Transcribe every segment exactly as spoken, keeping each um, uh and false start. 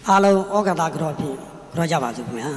Alo, Ogada Gropi, Rojabazumia.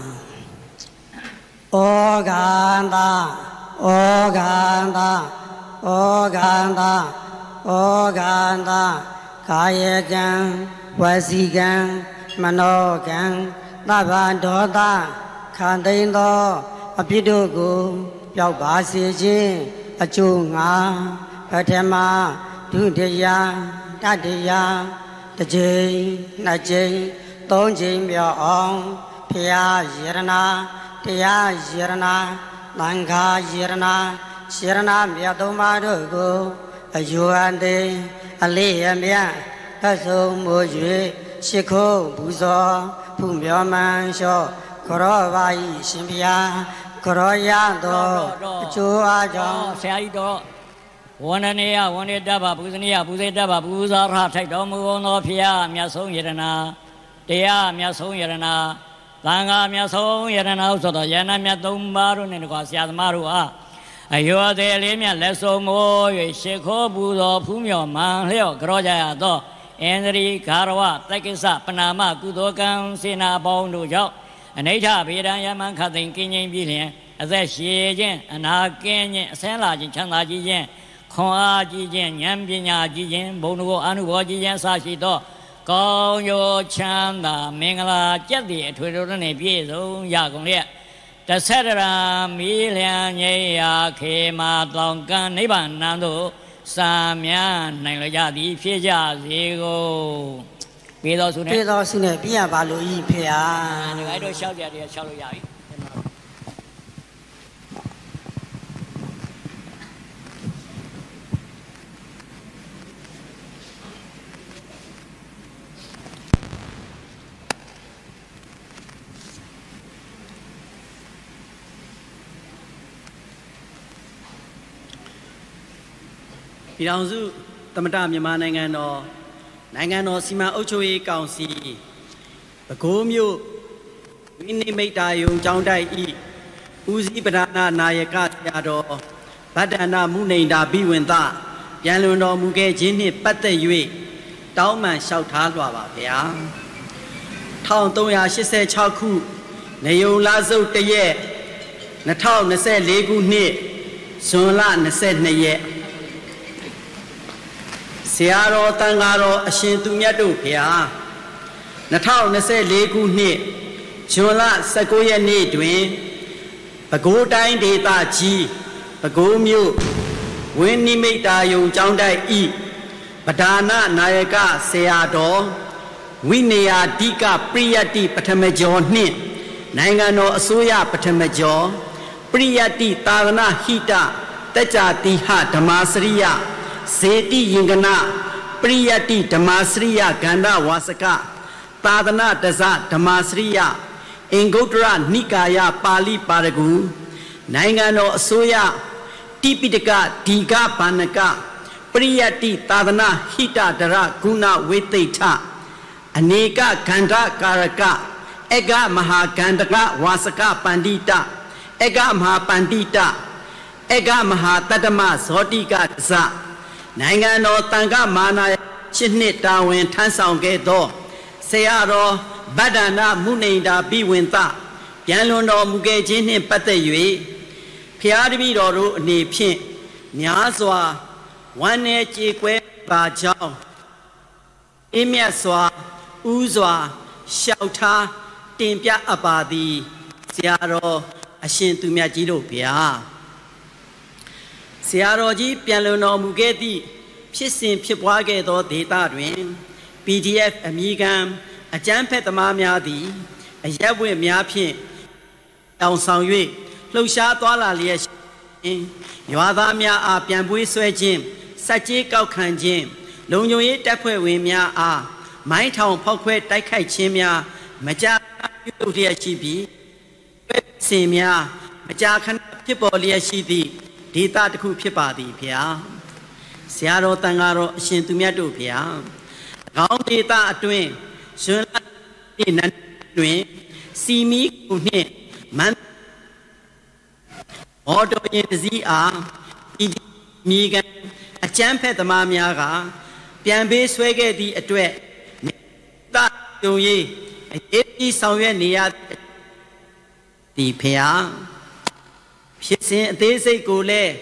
Oganda, Oganda, Oganda, Oganda, Kayagan, Wasigan, Manogan, Nabandoda, Kandindo, Apidugu, Yabasiji, Achunga, Patema, Dudia, Dadia, the Jay, Najay, Donjim Yon, Pia Yirana, Pia Yirana, Langa Yirana, Shirana Miadomadugo, a Yuande, a Liamia, a Somoji, Shiko, Buzo, Pumia Mansho, Korovai, Shimbia, Koroyado, Chuajo, Saido. One and a one daba, Buzania, Buzedaba, Buza, Ratak, Domo, Pia, Miaso Yerana, Dea, Miaso Yerana, Langa, Miaso Yerana, so the Yana Miatumbaru, and Gosia Marua. You are the Limia, Lesso Mo, Sheko, Buzo, Pumio, Manlio, Groja, Do, Henry, Karawa, Takisa, Panama, Kudokan, Sina, Bondo, Jo, and Eta, Pira, Yaman, Katin, Kenyan Billion, as a Shien, and Arkan, Sela, Chana Jin. Khoa ji jen, Yam Pinya ji jen, Bonugo Anugo ji jen sa shi do, Gao yo chanda, Mingala Jadi, Twidone Piezo, Yagong Lia, the Cetera, Milian Yea, Kema, Longan, Niban, Nando, Samian, Nangajadi, Pia, Zigo. Pido Sune, Pido Sune, Pia Balu, Pia. I don't shout at the Chaloyai. Piranzu, Tamata Yamanangano, Nangano Sima Ochoe Council, the Gomio, Winnie Metayo, Joundai E, Uzi Banana Nayaka Yado, Badana Munenda Biwenda, Yaluno Muge Jini Pate Yue, Dauman Shout Halwa, Ya Town Toya, she said Chaku, Neo Lazo Teye, Natal Nase Legu Ne, Sola Nase Neye. Searo Tangaro, a Shintumiado, Pia Natal Nase Legu Ne, Jola Sagoya Ne Twin, Pago Dine Data G, Pago Mu, Winnie Metayo, Joundai E, Badana Nayaka, Seado, Winea Dika Priyati Patamajo Ne, Nangano Asuya Patamajo, Priyati Tarana Hita, Techa Tiha Damasria. Seti Yingana, Priyati Damasriya Ganda Wasaka, Tadana Daza Damasriya, Ingotra Nikaya Pali Paragu, Nangano Soya, Tipidaka, Diga Panaka, Priyati Tadana Hita Dara Guna Weteta, Aneka Ganda Karaka, Ega Maha Gandaka Wasaka Pandita, Ega Maha Pandita, Ega Maha Tadama Zotika Za. Nangano Tanga Mana Chinita when Tansang Gedo, Searo, Badana Munenda Biwinta, Yaluno Mugejin Patayui, Piadibi Doru Ni Pin, Nyazwa, One Echique Bajao, Imiaswa, Uzwa, Shauta, Timpia Abadi, Searo, Ashin to Miajiro Pia. Searoji Pialuno Mugeti, Pissin Pipwage do Data Twin, P D F Amigam, a Jampet Mamiadi, a Yabwe Miapi, Down Sang Yui, Lusha Dwala Liash, Yuadamia are Piambui Swejim, Sachi Gao Kanjim, Longyui Dapwe Wimia are, My Town Pokwe Daikai Chimia, Maja Udia Chibi, Simia, Majakan Pipolia Shidi. Dita the coup pipadi pia Searo Tangaro Shintumiado pia Round data twin Soon in a twin See me man Auto in Z R Megan a champ at the Mamiaga Piambe Swaggy a duet That do ye အေးဆောင်ရွက်နေရဒီဖျားဖြစ်စဉ်အသေးစိတ်ကိုလည်း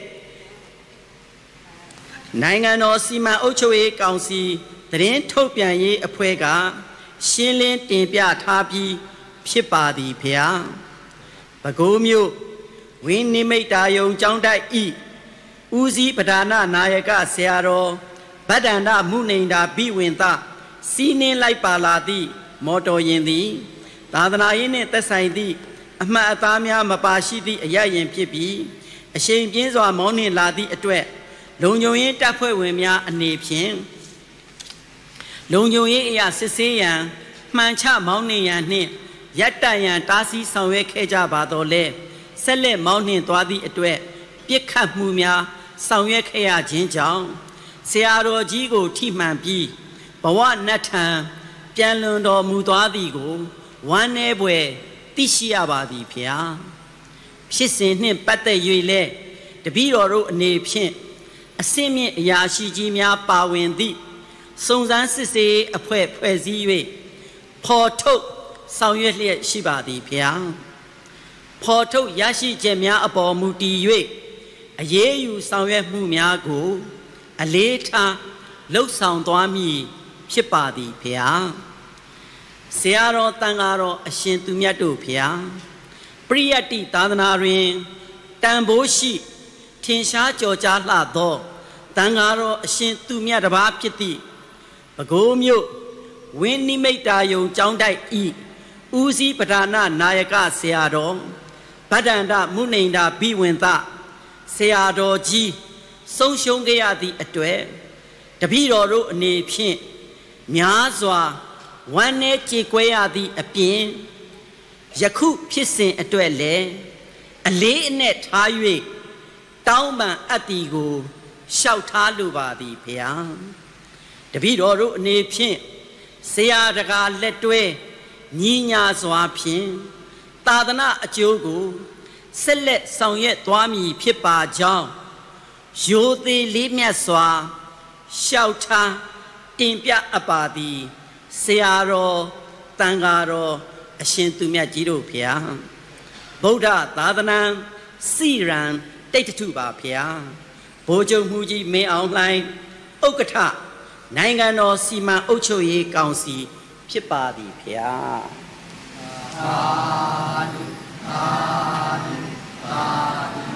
နိုင်ငံတော်စီမံအုပ်ချုပ်ရေးကောင်စီသတင်းထုတ်ပြန်ရေးအဖွဲ့ကရှင်းလင်းတင်ပြထားပြီးဖြစ်ပါသည်ဖျားပဲခူးမြို့ဝင်းနိမိတ်တာယုံကျောင်းတိုက်ဤဦးစီးပဓာနနာယကဆရာတော်ဗဒ္ဒန္တမုနိန္ဒာဘိဝင်သစီးနှင်းလိုက်ပါလာသည့်မော်တော်ယာဉ်သည်သာသနာရေးနှင့်သက်ဆိုင်သည့်အမှတ်အသားများမပါရှိသည့်အရရင်ဖြစ်ပြီးအရှိန်ပြင်းစွာမောင်းနှင်လာသည့်အတွက်လုံခြုံရေးတပ်ဖွဲ့ဝင်များအနေဖြင့်လုံခြုံရေးအရာစစ်ဆေးရန်မှန်ချမောင်းနှင်ရန်နှင့်ရပ်တန့်ရန်တားဆီးဆောင်ရွက်ခဲ့ကြပါတော့လဲဆက်လက်မောင်းနှင်သွားသည့်အတွက်ပြစ်ခတ်မှုများဆောင်ရွက်ခဲ့ရခြင်းကြောင့်ဆရာတော်ကြီးကိုထိမှန်ပြီးဘဝနတ်ထံပြန်လွန်တော်မူသွားသည်ကိုဝမ်းနည်းဖွယ်သိရှိရပါသည်ဖျားဖြစ်စဉ်နှင့်ပတ်သက်၍လဲတပည့်တော်တို့အနေဖြင့်အစင်းမြင့်အရာရှိကြီးများပါဝင်သည့်စုံစမ်းစစ်ဆေးအဖွဲ့ဖွဲ့စည်း၍ဖော်ထုတ်ဆောင်ရွက်လျက်ရှိပါသည်ဖျားဖော်ထုတ်ရရှိချက်များအပေါ်မူတည်၍အရေးယူဆောင်ရွက်မှုများကိုအလေးထားလှုပ်ဆောင်သွားမည်ဖြစ်ပါသည်ဖျားဆရာတော်တန်ဃာတော်အရှင်သူမြတ်တို့ဖျားပရိယတ္တိသာသနာတွင်တန်ဖိုးရှိထင်ရှားကြော်ကြားလှသောတန်ဃာတော်အရှင်သူမြတ်တစ်ပါးဖြစ်သည့်ပဲခူးမြို့ဝင်းနိမိတ်တာယုံကျောင်းတိုက်ဤဦးစီးပဓာနနာယကဆရာတော်ဗဒ္ဒန္တမုနိန္ဒာဘိဝင်သဆရာတော်ကြီးဆုံးရှုံးခဲ့ရသည့်အတွက်တပည့်တော်တို့အနေဖြင့်များစွာဝမ်းနည်းကြေကွဲရသည့်အပြင်ယခုဖြစ်စဉ်အတွက်လည်းအလေးအနက်ထား၍တောင်းပန်အပ်သည်ကိုလျှောက်ထားလိုပါသည်ဖျားတပည့်တော်တို့အနေဖြင့်ဆရာတကာလက်တွဲညီညာစွာဖြင့်သာသနာအကျိုးကိုဆက်လက်ဆောင်ရွက်သွားမည်ဖြစ်ပါကြောင်းရိုသေလေးမြတ်စွာလျှောက်ထားတင်ပြအပ်ပါသည်ဆရာတော်တန်ဃာတော်အရှင်သူမြတ်ကြီးတို့ဖျားဗုဒ္ဓသာသနာစိရန်တိတ်တထုပါဖျားဘိုးချုပ်မှုကြီးမင်းအောင်လှိုင်ဥက္ကဋ္ဌနိုင်ငံတော်စီမံအုပ်ချုပ်ရေးကောင်စီဖြစ်ပါသည်ဖျားသာဓုသာဓုသာဓု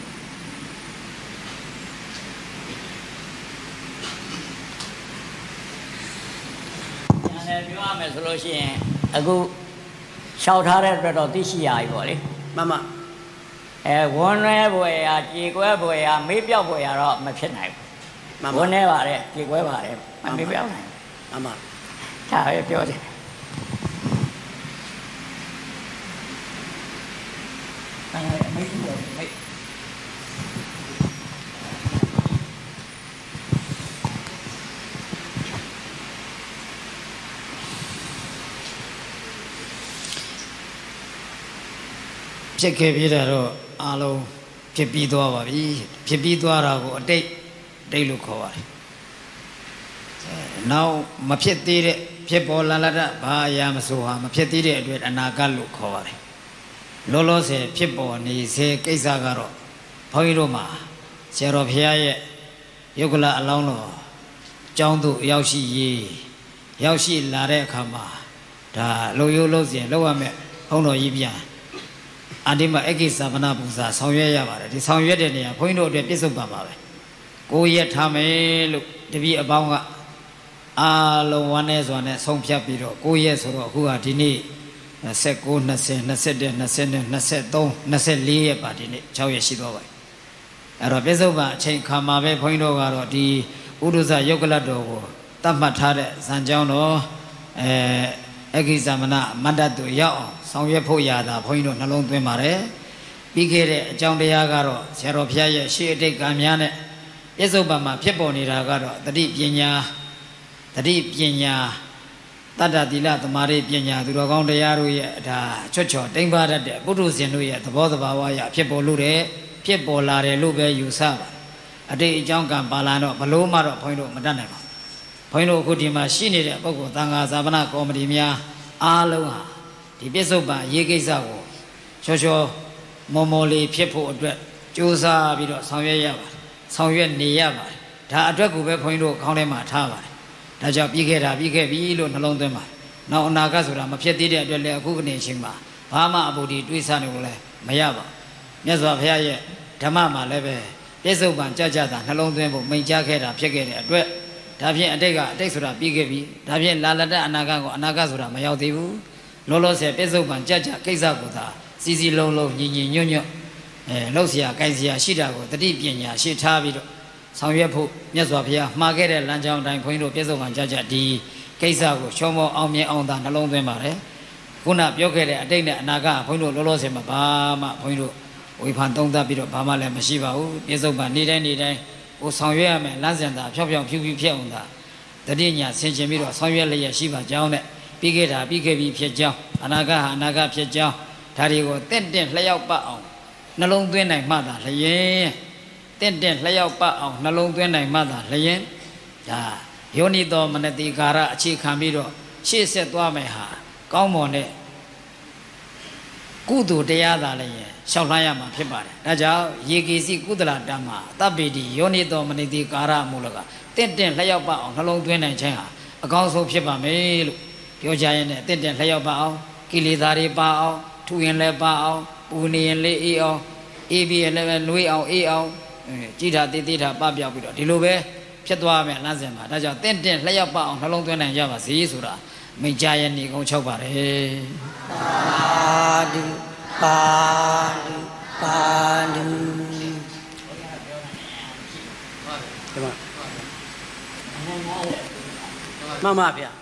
ညာလည်းပြောရမယ်ဆိုလို့ရှိရင်အခုလျှောက်ထားတဲ့အတွက်တော့သိရှိရပြီပေါ့လေမမအဲဝန်းရဲဘွယ်ရာကြေကွဲဘွယ်ရာမေးပြောက်ဘွယ်ရာတော့မဖြစ်နိုင်ဘူးဝန်းရဲပါတယ်ကြေကွဲပါတယ်မမေးပြောက်နိုင်မမဒါပဲပြောတယ်အဲမေးပြောမေးဖြစ်ခဲ့ပြီးတော့အားလုံးဖြစ်ပြီးသွားပါပြီဖြစ်ပြီးသွားတာကိုအတိတ်တိတ်လို့ခေါ်ပါတယ်နောက်မဖြစ်သေးတဲ့ဖြစ်ပေါ်လာတဲ့ဘာအရာမဆိုဟာမဖြစ်သေးတဲ့အတွက်အနာဂတ်လို့ခေါ်ပါတယ်လောလောဆယ်ဖြစ်ပေါ်နေစေကိစ္စကတော့ဘုန်းကြီးတို့မှာဆရာတော်ဘုရားရဲ့ယုတ်ကလအလောင်းတော်ကျောင်းသို့ရောက်ရှိရေးရောက်ရှိလာတဲ့အခါမှာဒါလုံရိုးလုံးစင်လောက်ရမယ်ဘုန်းတော်ကြီးပြန်အဒီမှာအကိစ္စမနာပူဇာဆောင်ရွက်ရပါတယ်ဒီဆောင်ရွက်တဲ့နေရာဘုန်းကြီးတို့အတွက်ပြည့်စုံပါပါပဲကိုရက်ထားမယ်လို့တပည့်အပေါင်းကအားလုံးဝမ်းနေစွာနဲ့ဆုံးဖြတ်ပြီးတော့ကိုရက်ဆိုတော့အခုကဒီနေ့၂၉ ၂၀ ၂၁ ၂၂ ၂၃ ၂၄ရက်ပါဒီနေ့၆ရက်ရှိသွားပါပြီအဲ့တော့ပြည့်စုံပါအချိန်ခါမှာပဲဘုန်းကြီးတို့ကတော့ဒီဥဒ္ဒဇယုတ်ကလတော်ကိုတတ်မှတ်ထားတဲ့ဇန်ကြောင်းတော်အဲအကိစ္စမနာမတ္တတုရောက်အောင်ဆောင်ရွက်ဖို့ရတာဘုန်းကြီးတို့နှလုံးသွင်းပါတယ်ပြီးခဲ့တဲ့အကြောင်းတရားကတော့ဆရာတော်ဘုရားရဲ့ရှေးအတိတ်ကံများနဲ့ပြစ္ဆုတ်ပံမှာဖြစ်ပေါ်နေတာကတော့တတိပညာတတိပညာတတ္တသီလသမာဓိပညာသူတော်ကောင်းတရားတို့ရဲ့ဒါချွတ်ချော်တိမ်ပါတတ်တဲ့ပုထုဇဉ်တို့ရဲ့သဘောတဘာဝအရဖြစ်ပေါ်လို့တဲ့ဖြစ်ပေါ်လာတယ်လို့ပဲယူဆပါအတိတ်အကြောင်းကံပါလာတော့ဘလို့မှတော့ဘုန်းကြီးတို့မတတ်နိုင်ပါဘူးဘုန်းကြီးတို့အခုဒီမှာရှိနေတဲ့ပုဂ္ဂိုလ်သံဃာဇာပနကော်မတီများအားလုံးဟာဒီပြစ္ဆုတ်ပံရေးကိစ္စကိုချောချောမော်မော်လေးဖြစ်ဖို့အတွက်ကြိုးစားပြီးတော့ဆောင်ရွက်ရပါတယ်ဆောင်ရွက်နေရပါတယ်ဒါအတွက်ကိုပဲခွန်ကြီးတို့ခေါင်းထဲမှာထားပါတယ်ဒါကြောင့်ပြီးခဲ့တာပြီးခဲ့ပြီလို့နှလုံးသွင်းပါတယ်နောက်အနာဂတ်ဆိုတာမဖြစ်သေးတဲ့အတွက်လည်းအခုကနေချိန်မှာဘာမှအဘူဒီတွေးဆနေလို့လည်းမရပါဘူးမြတ်စွာဘုရားရဲ့ဓမ္မမှာလည်းပဲပြစ္ဆုတ်ပံကြကြတာနှလုံးသွင်းဖို့မိန့်ကြားခဲ့တာဖြစ်ခဲ့တဲ့အတွက်ဒါဖြင့်အတိတ်ကအတိတ်ဆိုတာပြီးခဲ့ပြီဒါဖြင့်လာလတဲ့အနာဂတ်ကိုအနာဂတ်ဆိုတာမရောက်သေးဘူးလောလောဆယ်ပြစ္ဆုတ်ပံကြကြကိစ္စကိုသာစီစီလုံးလုံးညီညီညွတ်ညွတ်အဲလှုပ်ရှားကိုင်စရာရှိတာကိုတတိပညာရှေ့ထားပြီးတော့ဆောင်ရွက်ဖို့မြတ်စွာဘုရားမှာခဲ့တဲ့လမ်းကြောင်းအတိုင်းခွင်းတို့ပြစ္ဆုတ်ပံကြကြဒီကိစ္စကိုချောမောအောင်မြင်အောင်သာနှလုံးသွင်းပါတယ်ခုနပြောခဲ့တဲ့အတိတ်နဲ့အနာဂတ်ခွင်းတို့လောလောဆယ်မှာဘာမှခွင်းတို့ဝေဖန်သုံးသပ်ပြီးတော့ဘာမှလည်းမရှိပါဘူးပြစ္ဆုတ်ပံနေ့တိုင်းနေ့တိုင်းကိုဆောင်ရွက်ရမယ်လမ်းစဉ်သာဖြောက်ဖြောက်ဖြူဖြူဖြစ်အောင်သာတတိညာဆင်ခြင်ပြီးတော့ဆောင်ရွက်လျက်ရှိပါကြောင်းနဲ့ပြီးခဲ့တာပြီးခဲ့ပြီဖြစ်ကြောင်းအနာဂတ်ဟာအနာဂတ်ဖြစ်ကြောင်းဒါတွေကိုတင့်တင့်လျှောက်ပတ်အောင်နှလုံးသွင်းနိုင်မှသာလျင်တင့်တင့်လျှောက်ပတ်အောင်နှလုံးသွင်းနိုင်မှသာလျင်ဒါယောနိသောမနတိကာရအခြေခံပြီးတော့ရှေ့ဆက်သွားမယ်ဟာကောင်းမွန်တဲ့ကုသိုလ်တရားသာလျင်ရှောက်လှမ်းရမှာဖြစ်ပါတယ်ဒါကြောင့်ယေကေစီကုသလတ္တမသဗ္ဗေတိယောနိသောမနတိကာရမူလကတင့်တင့်လျှောက်ပတ်အောင်နှလုံးသွင်းနိုင်ခြင်းဟာအကောင်းဆုံးဖြစ်ပါမယ်လို့ပြောကြရင်လည်းတင့်တင့်လျှောက်ပတ်အောင်ကိလေသာတွေပါအောင်ထူရင်လည်းပါအောင်ပူနေရင်လည်းအေးအောင်အေးပြီးလည်းနှွေးအောင်အေးအောင်ကြည်တာတေးသေးတာပပြောက်ပြီးတော့ဒီလိုပဲဖြစ်သွားမယ်လမ်းစဉ်မှာဒါကြောင့်တင့်တင့်လျှောက်ပတ်အောင်နှလုံးသွင်းနိုင်ကြပါစေဆိုတာမိန့်ကြားရနေကုန်ချုပ်ပါတယ်ပါဒုပါဒုပါဒုဒီမှာမမဗျာ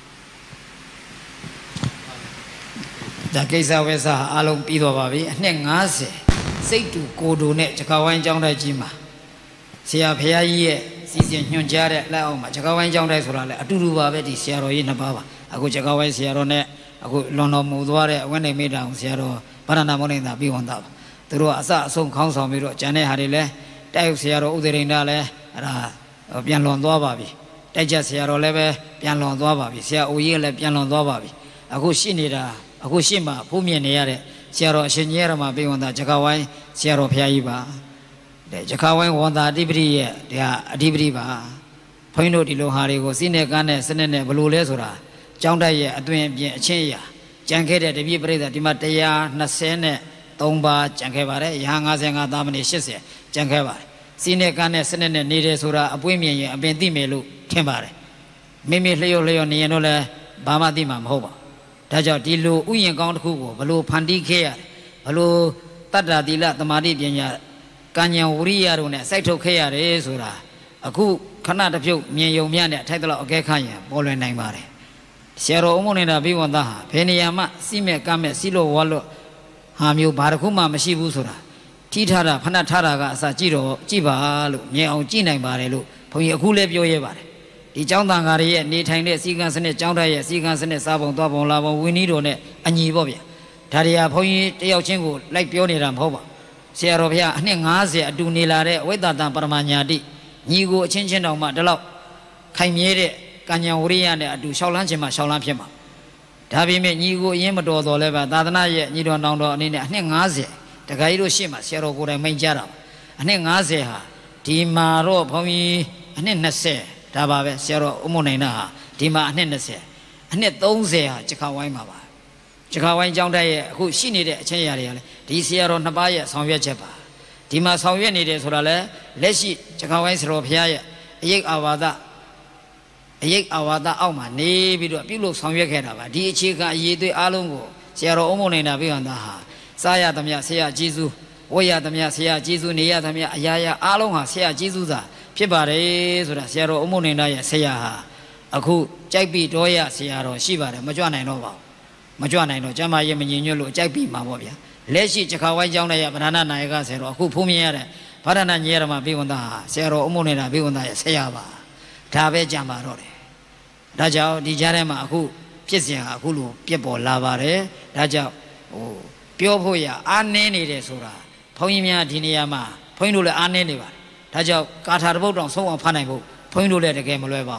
ဒါကိစ္စဝဲစာအားလုံးပြီးတော့ပါပြီအနှစ်၅၀စိတ်တူကိုယ်တူနဲ့ဂျကာဝိုင်းကျောင်းတိုက်ကြီးမှာဆရာဖရာကြီးရဲ့စီစဉ်ညွှန်ကြားတဲ့လက်အောက်မှာဂျကာဝိုင်းကျောင်းတိုက်ဆိုတာလည်းအတူတူပါပဲဒီဆရာတော်ကြီးနှစ်ပါးပါအခုဂျကာဝိုင်းဆရာတော်နဲ့အခုလွန်တော်မူသွားတဲ့အဝိနေမေတ္တာဆရာတော်ဗရဏမောနိတာပြီးဝန်တာပါသူတို့ကအစအဆုံးခေါင်းဆောင်ပြီးတော့ကျန်တဲ့ဟာတွေလည်းတိုက်ဆရာတော်ဥဒိရိန္ဒလည်းအဲ့ဒါပြန်လွန်သွားပါပြီတိုက်ချက်ဆရာတော်လည်းပဲပြန်လွန်သွားပါပြီဆရာအိုကြီးလည်းပြန်လွန်သွားပါပြီအခုရှိနေတာအခုရှိမှဖူးမြင်နေရတဲ့ဆရာတော်အရှင်ကြီးရမပြီးဝန်တာဂျကာဝိုင်းဆရာတော်ဖရာကြီးပါတဲ့ဂျကာဝိုင်းဝန်တာအဓိပတိရဲ့ဒါအဓိပတိပါဘုန်းကြီးတို့ဒီလိုဟာတွေကိုစိနဲ့ကန်းနဲ့စနစ်နဲ့ဘလို့လဲဆိုတာကျောင်းတိုက်ရဲ့အတွင်အပြင်အချင်းအရာကြံခဲ့တဲ့တပည့်ပရိသတ်ဒီမှာone twenty-threeပါကြံခဲ့ပါတယ်ရဟန်းfifty-fiveသာမဏေeightyကြံခဲ့ပါတယ်စိနဲ့ကန်းနဲ့စနစ်နဲ့နေတယ်ဆိုတာအပွင့်မြင်ရင်အပင်သိမယ်လို့ထင်ပါတယ်မိမိလျော့လျော့နေရင်တော့လည်းဘာမှသိမှာမဟုတ်ပါဒါကြောင့်ဒီလိုဥယျာဉ်ကောင်းတစ်ခုကိုဘလို့ဖန်တီးခဲ့ရတယ်ဘလို့တတ္တသီလသမာဓိပညာကဉ္ဉံဝရိယတို့နဲ့စိုက်ထုတ်ခဲ့ရတယ်ဆိုတာအခုခဏတစ်ဖြုတ်မြင်ယုံမြနဲ့ထိုက်တော့အကဲခန့်ရင်ပေါ်လွင်နိုင်ပါတယ်ဆရာတော်ဥမ္မနေတာဘိဝန္တဟာဘယ်နေရာမှစီမဲ့ကမဲ့စီလို့ဝါလို့ဟာမျိုးဘာတစ်ခုမှမရှိဘူးဆိုတာထိထားတာဖဏထားတာကအစကြည့်တော့ကြည့်ပါလို့မြင်အောင်ကြည့်နိုင်ပါတယ်လို့ဘုန်းကြီးအခုလည်းပြောရဲပါတယ်ဒီကျောင်းသားငါတွေရဲ့နေထိုင်တဲ့စီကံစနစ်ကျောင်းသားရဲ့စီကံစနစ်စားပုံသွားပုံလာပုံဝင်းနီးတော်နဲ့အညီပေါ့ဗျာဒါတွေကဘုန်းကြီးတယောက်ချင်းကိုလိုက်ပြောနေတာမဟုတ်ပါဆရာတော်ဘုရားအနှစ်၅၀အတူနေလာတဲ့ဝိသတံပရမညာတိညီကိုအချင်းချင်းတောင်မှဒီလောက်ခိုင်မြဲတဲ့ကဉ္ဉံဝရိယနဲ့အတူရှောက်လန်းခြင်းမှာရှောက်လန်းဖြစ်မှာဒါပေမဲ့ညီကိုအရင်မတော်တော်လဲပါသာသနာရဲ့ညီတော်တောင်တော်အနေနဲ့အနှစ်၅၀တခါကြီးတို့ရှေ့မှာဆရာတော်ကိုယ်တိုင်မိန့်ကြတာအနှစ်၅၀ဟာဒီမှာတော့ဘုန်းကြီးအနှစ်၂၀ဒါပါပဲဆရာတော်ဥမ္မနိုင်နာဟာဒီမှာအနှစ်၂၀အနှစ်၃၀ဟာဂျကာဝိုင်းမှာပါဂျကာဝိုင်းကျောင်းတိုက်ရဲ့အခုရှိနေတဲ့အချင်းအရာတွေကလည်းဒီဆရာတော်နှစ်ပါးရဲ့ဆောင်ရွက်ချက်ပါဒီမှာဆောင်ရွက်နေတယ်ဆိုတာလဲလက်ရှိဂျကာဝိုင်းဆရာတော်ဘုရားရဲ့အယိတ်အာဝါဒအယိတ်အာဝါဒအောက်မှာနေပြီးတော့ပြုလုပ်ဆောင်ရွက်ခဲ့တာပါဒီအခြေခံအရေးသွေးအားလုံးကိုဆရာတော်ဥမ္မနိုင်နာပြီးဟန်သားဟာစားရသမျှဆရာကျေးဇူးဝတ်ရသမျှဆရာကျေးဇူးနေရသမျှအရာရာအားလုံးဟာဆရာကျေးဇူးသာဖြစ်ပါတယ်ဆိုတာဆရာတော်ဥမ္မနိုင်နာရဲ့ဆရာဟာအခုကြိုက်ပြီးတော့ရဆရာတော်ရှိပါတယ်မကြွနိုင်တော့ပါဘူးမကြွနိုင်တော့ကျမ်းမာရေးမငြိမ်ညွတ်လို့ကြိုက်ပြီးမှာပေါ့ဗျာလက်ရှိဂျကာဝိုင်းကျောင်းရဲ့ဗဒနာနာယကဆရာတော်အခုဖုံးမြင်ရတဲ့ဗဒနာညေရမဘေဝန္တာဟာဆရာတော်ဥမ္မနိုင်နာဘေဝန္တာရဲ့ဆရာပါဒါပဲကြံပါတော့တယ်ဒါကြောင့်ဒီကြားထဲမှာအခုဖြစ်စဉ်ဟာအခုလိုပြက်ပေါ်လာပါတယ်ဒါကြောင့်ဟိုပြောဖို့ရအားနည်းနေတယ်ဆိုတာဘုန်းကြီးများဒီနေရာမှာဘုန်းကြီးတို့လည်းအားနည်းနေပါတယ်ဒါကြောင့်ကာထာတစ်ပုဒ်တောင်ဆုံးအောင်ဖတ်နိုင်ဖို့ဘုန်းကြီးတို့လည်းတကယ်မလွယ်ပါဘူး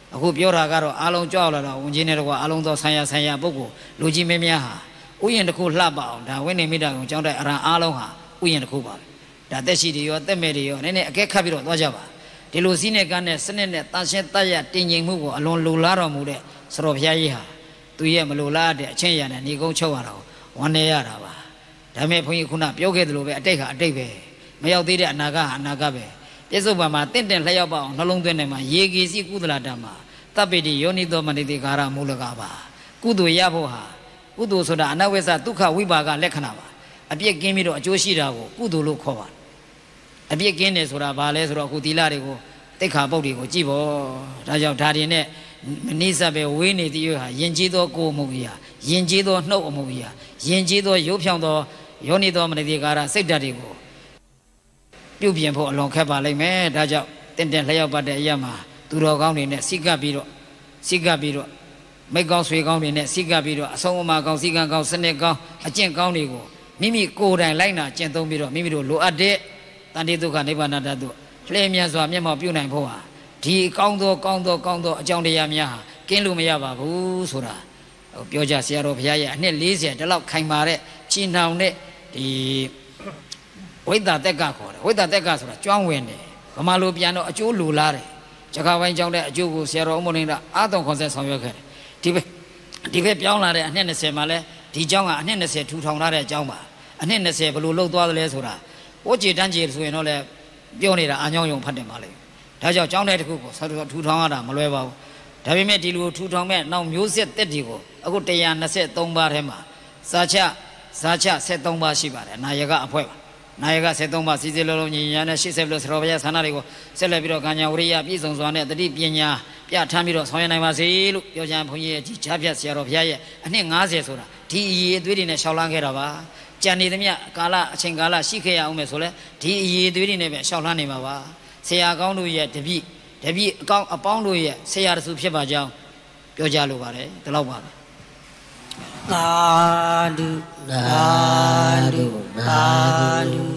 အခုပြောတာကတော့အားလုံးကြောက်လာတော့ဝင်ချင်းတဲ့ကွာအားလုံးသောဆံရဆံရပုဂ္ဂိုလ်လူကြီးမင်းများဟာဥယျာဉ်တစ်ခုလှပအောင်ဒါဝိနေမိတာကိုကြောင်းတဲ့အရန်အားလုံးဟာဥယျာဉ်တစ်ခုပါပဲဒါတက်ရှိတွေရောတက်မဲ့တွေရောနည်းနည်းအကဲခတ်ပြီးတော့သွားကြပါဒီလိုစီးနဲ့ကန်းနဲ့စနစ်နဲ့တန်ရှင်းတတ်ရတင်ငြိမ်မှုကိုအလွန်လိုလားတော်မူတဲ့စတော်ဘုရားကြီးဟာသူရဲ့မလိုလားတဲ့အချင်းရနဲ့ညီကုန်းချုပ်ရတာကိုဝမ်းနေရတာပါဒါပေမဲ့ဘုန်းကြီးခုနပြောခဲ့သလိုပဲအတိတ်ဟာအတိတ်ပဲမရောက်သေးတဲ့အနာဂတ်ဟာအနာဂတ်ပဲပြစ္ဆုတ်ပံမှာတင့်တယ်လျှောက်ပါအောင်နှလုံးသွင်းနေမှာရေကြီးစီကုသလတ္တမှာတပ္ပိတိယောနိသောမနိတိကာရမူလကပါကုသိုလ်ရဖို့ဟာကုသိုလ်ဆိုတာအနဝိသဒုက္ခဝိပါကလက္ခဏာပါအပြစ်ကင်းပြီးတော့အကျိုးရှိတာကိုကုသိုလ်လို့ခေါ်ပါအပြစ်ကင်းတယ်ဆိုတာဘာလဲဆိုတော့အခုသီလတွေကိုတိက္ခာပုဒ်တွေကိုကြည့်ဖို့ဒါကြောင့်ဒါတွေနဲ့မနိစ္စပဲဝေးနေသည်ဟာယဉ်ကျေးသောကိုယ်မှုကြီးဟာယဉ်ကျေးသောနှုတ်အမှုကြီးဟာယဉ်ကျေးသောရုပ်ဖြောင်းသောယောနိသောမနိတိကာရစိတ်ဓာတ်တွေကိုပြုပြင်ဖို့အလွန်ခက်ပါလိမ့်မယ်ဒါကြောင့်တင့်တယ်လျှောက်ပတ်တဲ့အရာမှာသူတော်ကောင်းတွေနဲ့စိတ်ကပ်ပြီးတော့စိတ်ကပ်ပြီးတော့မိကောင်းဆွေကောင်းတွေနဲ့စိတ်ကပ်ပြီးတော့အဆုံးအမကောင်းစိတ်ကံကောင်းစနစ်ကောင်းအကျင့်ကောင်းတွေကိုမိမိကိုယ်တိုင်လိုက်နာကျင့်သုံးပြီးတော့မိမိတို့လိုအပ်တဲ့တန်တိဒုက္ခနိဗ္ဗာန်တတ်တို့လျှဲမြတ်စွာမျက်မှောက်ပြုနိုင်ဖို့ဟာဒီကောင်းသောကောင်းသောကောင်းသောအကြောင်းတရားများဟာကင်းလို့မရပါဘူးဆိုတာပြောကြဆရာတော်ဘုရားရဲ့အနှစ်၄၀တလောက်ခိုင်မာတဲ့ချီနှောင်တဲ့ဒီဝိတ္တတက်ကခေါ်တယ်ဝိတ္တတက်ကဆိုတာကျွမ်းဝင်တယ်ဗမာလိုပြန်တော့အကျိုးလိုလားတယ်ဂျကာဝိုင်းကြောင့်တဲ့အကျိုးကိုဆရာတော်အမုန်းနေတာအာသွန်ခွန်ဆက်ဆောင်ရွက်ခဲ့တယ်ဒီဘက်ဒီဘက်ပြောင်းလာတဲ့အနှစ်၂၀မှာလဲဒီเจ้าကအနှစ်၂၀ထူထောင်ထားတဲ့အเจ้าပါအနှစ်၂၀ဘယ်လိုလှုပ်သွားသလဲဆိုတာဝကြည်တန်းကြည်ဆိုရင်တော့လဲပြောနေတာအာညောင်းယုံဖတ်တယ်ပါလေဒါကြောင့်เจ้าတဲ့တစ်ခုကိုဆရာတော်ထူထောင်ရတာမလွယ်ပါဘူးဒါပေမဲ့ဒီလိုထူထောင်မဲ့နောက်မျိုးဆက်တက်တွေကိုအခု၁၂၃ပါးထဲမှာစာချစာချ၁၃ပါးရှိပါတယ်နာယကအဖွဲ့ပါနာယက၁၃ပါးစီစီလုံးလုံးညီညာနဲ့ရှေ့ဆက်ပြီးတော့ဆရာတော်ဘုရားဆန္ဒတွေကိုဆက်လက်ပြီးတော့ကံညာဝရိယပြည့်စုံစွာနဲ့တတိပညာပြဋ္ဌာန်းပြီးတော့ဆောင်ရွက်နိုင်ပါစေလို့ပြောကြံဘုန်းကြီးရဲ့ဒီချားဖြတ်ဆရာတော်ဘုရားရဲ့အနှစ်၅၀ဆိုတာဒီအရေးအသွေးတွေနဲ့ရှောက်လန်းခဲ့တာပါကြံနေသမျှကာလအချိန်ကာလရှိခဲ့ရအောင်မယ်ဆိုလဲဒီအရေးအသွေးတွေနဲ့ပဲရှောက်လန်းနေမှာပါဆရာကောင်းတို့ရဲ့တပည့်တပည့်အကောင်းအပေါင်းတို့ရဲ့ဆရာတဆူဖြစ်ပါကြောင်းပြောကြလိုပါတယ်ဒီလောက်ပါပဲသာဓုသာဓုသာဓု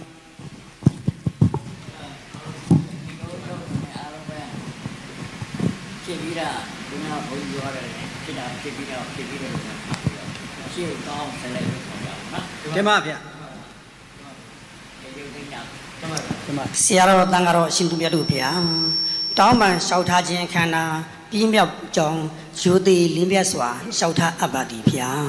ဖြစ်ပြီးတာဒီနောက်ဘုန်းကြီးပြောရတယ်ဖြစ်တာဖြစ်ပြီးတော့ဖြစ်ပြီးတော့ရှေ့ကောင်းဆက်လိုက်လို့ခေါ်ကြအောင်နော်တင်ပါဗျာဆရာတော်တန်ဃာတော်အရှင်သူမြတ်တို့ဗျာတောင်းပန်လျှောက်ထားခြင်းခန္ဓာပြင်းမြောက်ကြောင်းရိုသေလင်းပြတ်စွာလျှောက်ထားအပ်ပါသည်ဗျာ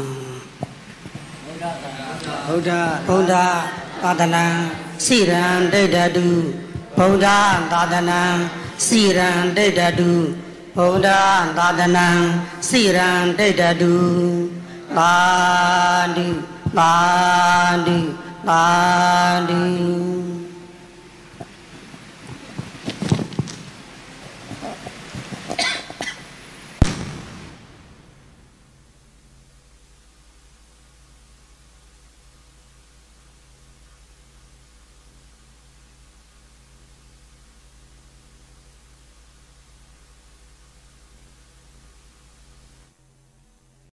ဗုဒ္ဓဗုဒ္ဓသာသနာစိရံဒိဋ္ဌတုဗုဒ္ဓသာသနာစိရံဒိဋ္ဌတုဗုဒ္ဓသာသနာစိရံဒိဋ္ဌတုသာဓုသာဓုသာဓု